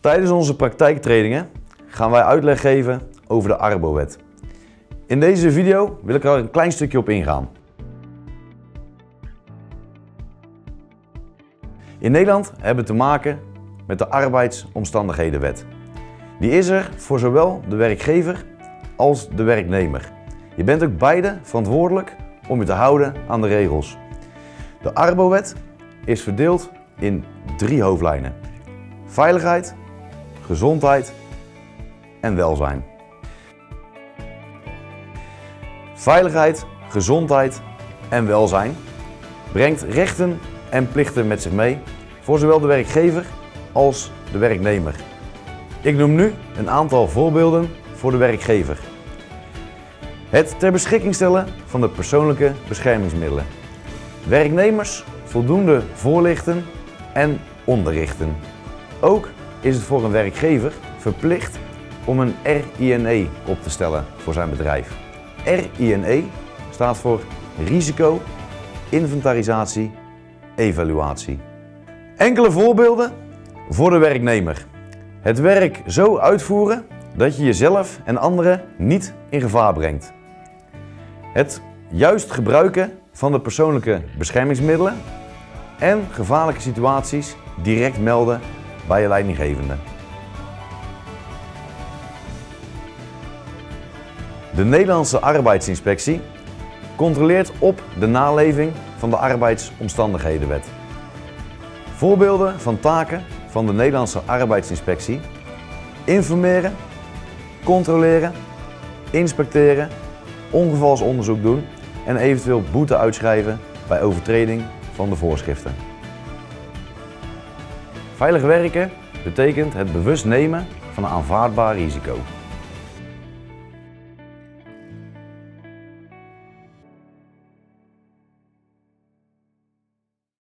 Tijdens onze praktijktrainingen gaan wij uitleg geven over de Arbowet. In deze video wil ik er een klein stukje op ingaan. In Nederland hebben we te maken met de Arbeidsomstandighedenwet. Die is er voor zowel de werkgever als de werknemer. Je bent ook beide verantwoordelijk om je te houden aan de regels. De Arbowet is verdeeld in 3 hoofdlijnen: veiligheid, gezondheid en welzijn. Veiligheid, gezondheid en welzijn brengt rechten en plichten met zich mee voor zowel de werkgever als de werknemer. Ik noem nu een aantal voorbeelden voor de werkgever. Het ter beschikking stellen van de persoonlijke beschermingsmiddelen. Werknemers voldoende voorlichten en onderrichten. Ook is het voor een werkgever verplicht om een RINE op te stellen voor zijn bedrijf. RINE staat voor risico, inventarisatie, evaluatie. Enkele voorbeelden voor de werknemer. Het werk zo uitvoeren dat je jezelf en anderen niet in gevaar brengt. Het juist gebruiken van de persoonlijke beschermingsmiddelen en gevaarlijke situaties direct melden bij je leidinggevende. De Nederlandse Arbeidsinspectie controleert op de naleving van de Arbeidsomstandighedenwet. Voorbeelden van taken van de Nederlandse Arbeidsinspectie: informeren, controleren, inspecteren, ongevalsonderzoek doen en eventueel boete uitschrijven bij overtreding van de voorschriften. Veilig werken betekent het bewust nemen van een aanvaardbaar risico.